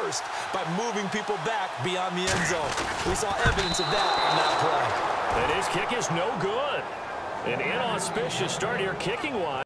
first by moving people back beyond the end zone. We saw evidence of that on that play. And his kick is no good. An inauspicious start here kicking-wise.